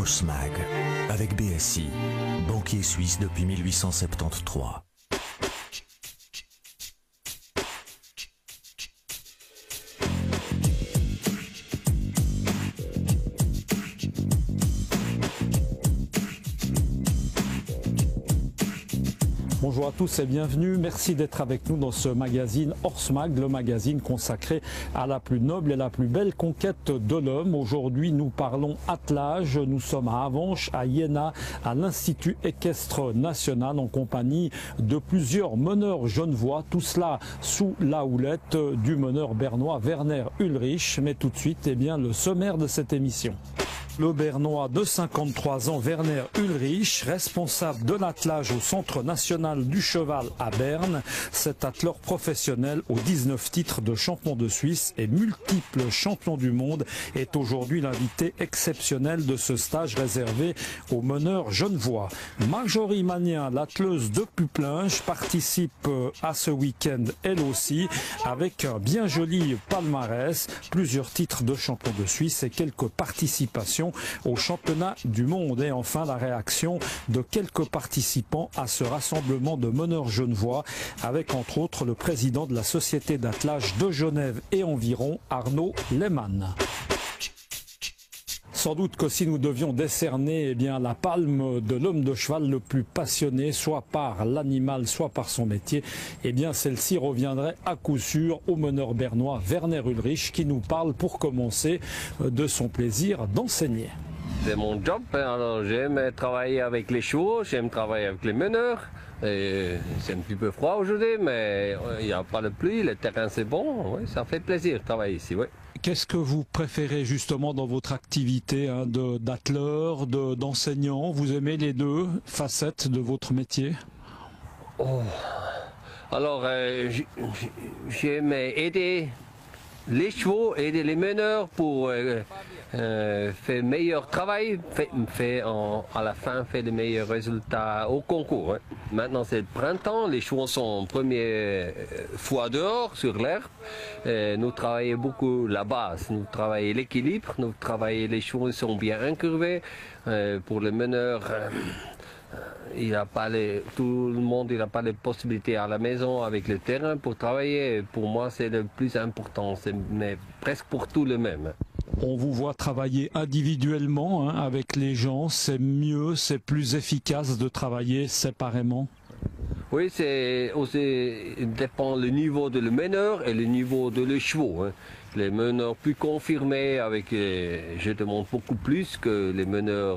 Mag, avec BSI, banquier suisse depuis 1873. Bonjour à tous et bienvenue. Merci d'être avec nous dans ce magazine Mag, le magazine consacré à la plus noble et la plus belle conquête de l'homme. Aujourd'hui, nous parlons attelage. Nous sommes à Avenches, à Iéna, à l'Institut équestre national en compagnie de plusieurs meneurs genevois. Tout cela sous la houlette du meneur bernois Werner Ulrich. Mais tout de suite, le sommaire de cette émission. Le Bernois de 53 ans, Werner Ulrich, responsable de l'attelage au Centre national du cheval à Berne. Cet atteleur professionnel aux 19 titres de champion de Suisse et multiple champion du monde est aujourd'hui l'invité exceptionnel de ce stage réservé aux meneurs genevois. Marjorie Magnien, l'atteleuse de Puplinge, participe à ce week-end elle aussi avec un bien joli palmarès, plusieurs titres de champion de Suisse et quelques participations au championnat du monde. Et enfin la réaction de quelques participants à ce rassemblement de meneurs genevois avec entre autres le président de la société d'attelage de Genève et environ, Arnaud Lehmann. Sans doute que si nous devions décerner la palme de l'homme de cheval le plus passionné, soit par l'animal, soit par son métier, celle-ci reviendrait à coup sûr au meneur bernois Werner Ulrich qui nous parle pour commencer de son plaisir d'enseigner. C'est mon job, alors j'aime travailler avec les chevaux, j'aime travailler avec les meneurs. C'est un petit peu froid aujourd'hui, mais il n'y a pas de pluie, le terrain c'est bon, oui, ça fait plaisir de travailler ici. Oui. Qu'est-ce que vous préférez justement dans votre activité d'atteleur, d'enseignant? Vous aimez les deux facettes de votre métier? Alors j'aime aider les chevaux, aider les meneurs pour faire meilleur travail, à la fin faire de meilleurs résultats au concours. Hein. Maintenant c'est le printemps, les chevaux sont en première fois dehors sur l'herbe. Nous travaillons beaucoup la base, nous travaillons l'équilibre, nous travaillons les chevaux sont bien incurvés. Pour les meneurs, tout le monde n'a pas les possibilités à la maison avec le terrain pour travailler. Pour moi, c'est le plus important, mais presque pour tout le même. On vous voit travailler individuellement avec les gens, c'est mieux, c'est plus efficace de travailler séparément? Oui, c'est aussi dépend le niveau de le meneur et le niveau de le chevaux. Hein. Les meneurs plus confirmés je demande beaucoup plus que les meneurs,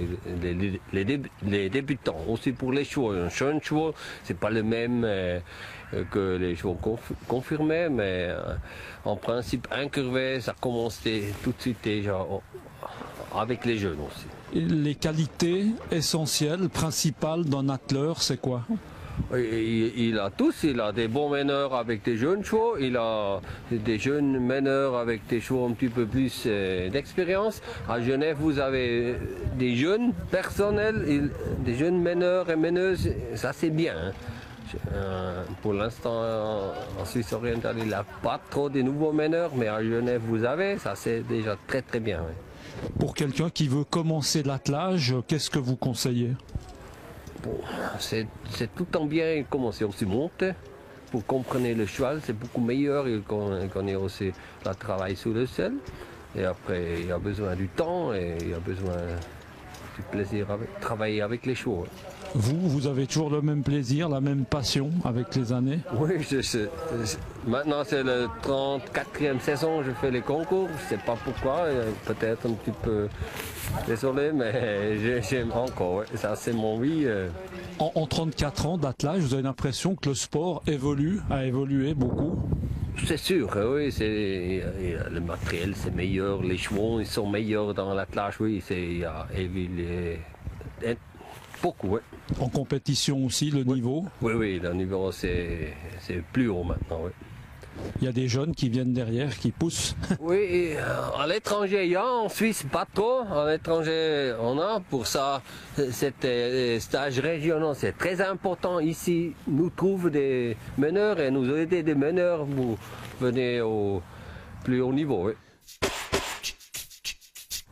les débutants. Aussi pour les chevaux, un jeune chevaux, c'est pas le même que les chevaux confirmés, mais en principe incurvé, ça commence tout de suite déjà avec les jeunes aussi. Les qualités essentielles, principales d'un atteleur, c'est quoi? Il a tous, il a des bons meneurs avec des jeunes chevaux, il a des jeunes meneurs avec des chevaux un petit peu plus d'expérience. À Genève, vous avez des jeunes personnels, des jeunes meneurs et meneuses, ça c'est bien. Hein. Pour l'instant, en Suisse orientale, il n'y a pas trop de nouveaux meneurs, mais à Genève, vous avez, ça c'est déjà très très bien. Oui. Pour quelqu'un qui veut commencer l'attelage, qu'est-ce que vous conseillez? Bon, c'est tout en bien commencer aussi monter pour comprendre le cheval, c'est beaucoup meilleur qu'on ait aussi le travail sous le sel. Et après, il y a besoin du temps et il y a besoin du plaisir de travailler avec les chevaux. Vous avez toujours le même plaisir, la même passion avec les années? Oui, maintenant c'est la 34e saison, je fais les concours, je ne sais pas pourquoi, peut-être un petit peu désolé, mais j'aime encore, ouais. Ça c'est mon vie. En 34 ans d'attelage, vous avez l'impression que le sport a évolué beaucoup? C'est sûr, oui, le matériel c'est meilleur, les chevaux ils sont meilleurs dans l'attelage, oui, il y a évolué beaucoup, oui. En compétition aussi, le niveau? Oui, le niveau c'est plus haut maintenant, oui. Il y a des jeunes qui viennent derrière, qui poussent. Oui, à l'étranger, il y a, en Suisse, pas trop. À l'étranger, on a. Pour ça, cet stage régional, c'est très important. Ici, nous trouvons des meneurs et nous aider des meneurs pour venir au plus haut niveau. Oui.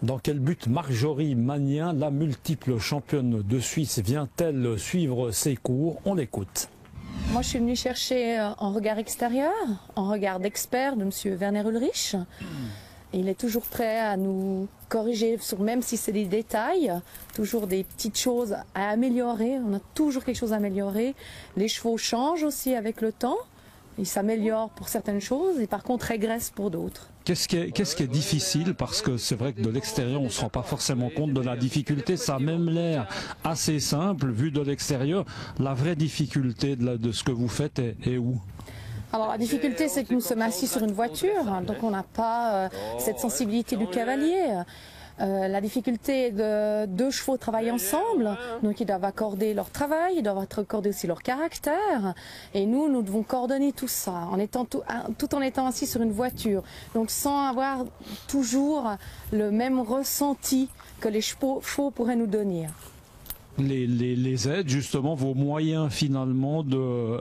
Dans quel but Marjorie Magnin, la multiple championne de Suisse, vient-elle suivre ses cours? On l'écoute. Moi, je suis venue chercher un regard extérieur, un regard d'expert de M. Werner Ulrich. Il est toujours prêt à nous corriger, même si c'est des détails, toujours des petites choses à améliorer. On a toujours quelque chose à améliorer. Les chevaux changent aussi avec le temps. Ils s'améliorent pour certaines choses et par contre régressent pour d'autres. Qu'est-ce qui est difficile? Parce que c'est vrai que de l'extérieur, on ne se rend pas forcément compte de la difficulté. Ça a même l'air assez simple, vu de l'extérieur. La vraie difficulté de ce que vous faites est où? Alors la difficulté, c'est que nous sommes assis sur une voiture, donc on n'a pas cette sensibilité du cavalier. La difficulté est de deux chevaux travaillent ensemble, donc ils doivent accorder leur travail, ils doivent accorder aussi leur caractère. Et nous devons coordonner tout ça, tout en étant assis sur une voiture. Donc sans avoir toujours le même ressenti que les chevaux pourraient nous donner. Les aides, justement, vos moyens finalement de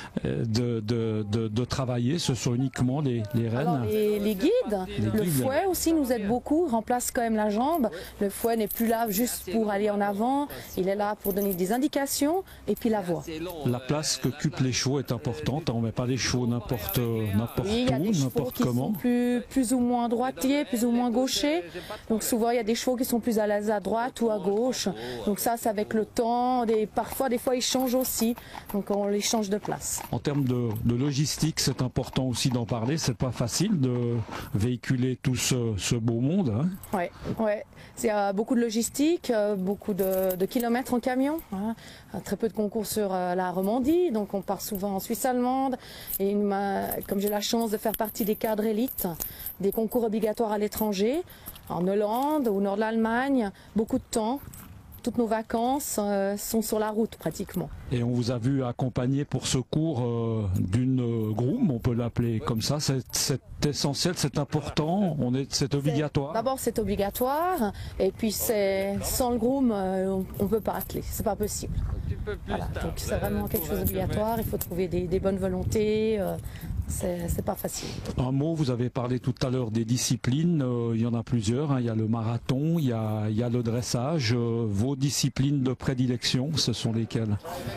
travailler, ce sont uniquement les rênes? Alors, les guides, le fouet aussi nous aide beaucoup, remplace quand même la jambe. Le fouet n'est plus là juste pour aller en avant, il est là pour donner des indications et puis la voix. La place qu'occupent les chevaux est importante, on ne met pas les chevaux n'importe où, n'importe comment. Sont plus ou moins droitiers, plus ou moins gauchers. Donc souvent il y a des chevaux qui sont plus à l'aise à droite ou à gauche. Donc ça avec le temps, parfois des fois ils changent aussi, donc on les change de place. En termes de logistique, c'est important aussi d'en parler, c'est pas facile de véhiculer tout ce beau monde. Hein. Ouais. Il y a beaucoup de logistique, beaucoup de kilomètres en camion, hein. Très peu de concours sur la Romandie, donc on part souvent en Suisse allemande, et comme j'ai la chance de faire partie des cadres élites, des concours obligatoires à l'étranger, en Hollande, au nord de l'Allemagne, beaucoup de temps. Toutes nos vacances sont sur la route pratiquement. Et on vous a vu accompagner pour ce cours d'une groom, on peut l'appeler comme ça. C'est essentiel, c'est important, c'est obligatoire. D'abord c'est obligatoire, et puis sans le groom on ne peut pas atteler, c'est pas possible. Voilà, donc c'est vraiment quelque chose d'obligatoire, il faut trouver des bonnes volontés. C'est pas facile. Un mot, vous avez parlé tout à l'heure des disciplines, il y en a plusieurs, hein. Il y a le marathon, il y a le dressage. Vos disciplines de prédilection, ce sont lesquelles?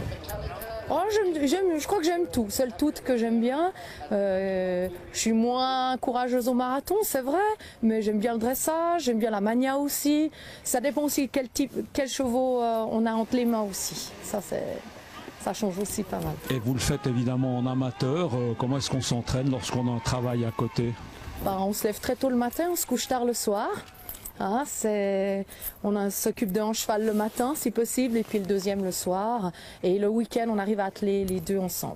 Je crois que j'aime tout, c'est le tout que j'aime bien. Je suis moins courageuse au marathon, c'est vrai, mais j'aime bien le dressage, j'aime bien la mania aussi. Ça dépend aussi quels chevaux on a entre les mains aussi. Ça change aussi pas mal. Et vous le faites évidemment en amateur. Comment est-ce qu'on s'entraîne lorsqu'on a un travail à côté? On se lève très tôt le matin, on se couche tard le soir. Hein, on s'occupe d'un cheval le matin si possible, et puis le deuxième le soir. Et le week-end, on arrive à atteler les deux ensemble.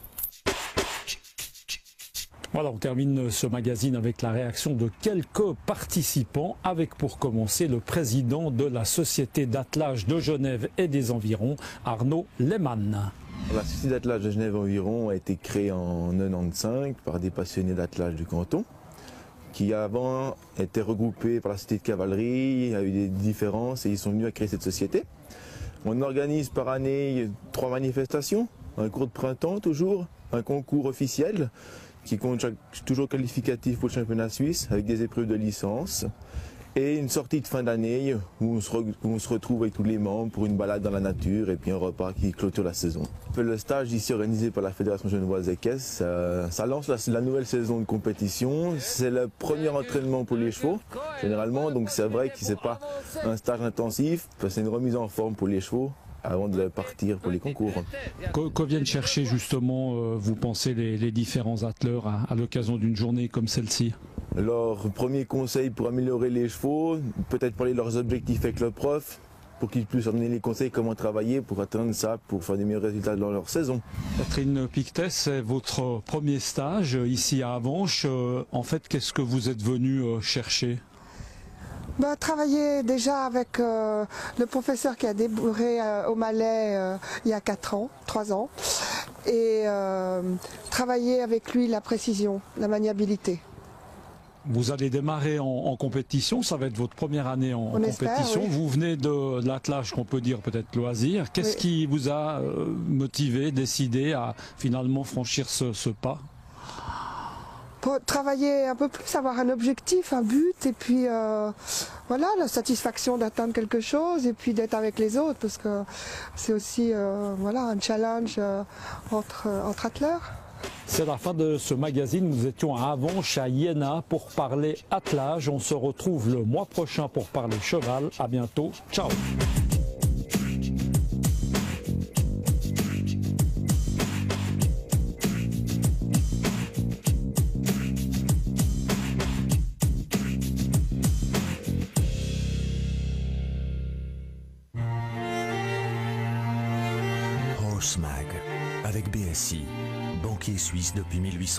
Voilà, on termine ce magazine avec la réaction de quelques participants, avec pour commencer le président de la Société d'attelage de Genève et des environs, Arnaud Lehmann. La Société d'attelage de Genève environ a été créée en 1995 par des passionnés d'attelage du canton, qui avant étaient regroupés par la Société de cavalerie. Il y a eu des différences et ils sont venus à créer cette société. On organise par année 3 manifestations, un cours de printemps toujours, un concours officiel, qui compte toujours qualificatif pour le championnat suisse avec des épreuves de licence et une sortie de fin d'année où on se retrouve avec tous les membres pour une balade dans la nature et puis un repas qui clôture la saison. Le stage ici organisé par la Fédération genevoise équestre, ça lance la nouvelle saison de compétition. C'est le premier entraînement pour les chevaux généralement, donc c'est vrai que c'est pas un stage intensif, c'est une remise en forme pour les chevaux avant de partir pour les concours. Que viennent chercher justement, vous pensez, les différents atteleurs à l'occasion d'une journée comme celle-ci? Leur premier conseil pour améliorer les chevaux, peut-être parler de leurs objectifs avec le prof, pour qu'ils puissent leur donner les conseils comment travailler pour atteindre ça, pour faire des meilleurs résultats dans leur saison. Catherine Pictet, c'est votre premier stage ici à Avenches. En fait, qu'est-ce que vous êtes venu chercher? Travailler déjà avec le professeur qui a débourré au Malais il y a 3 ans, et travailler avec lui la précision, la maniabilité. Vous allez démarrer en compétition, ça va être votre première année en compétition. Espère, oui. Vous venez de l'attelage qu'on peut dire peut-être loisir. Qu'est-ce qui vous a motivé, décidé à finalement franchir ce pas? pour travailler un peu plus, avoir un objectif, un but, et puis voilà, la satisfaction d'atteindre quelque chose, et puis d'être avec les autres, parce que c'est aussi voilà, un challenge entre atteleurs. C'est la fin de ce magazine. Nous étions à Avenches, à Iéna, pour parler attelage. On se retrouve le mois prochain pour parler cheval. À bientôt. Ciao. Horse Mag avec BSI, banquier suisse depuis 1800.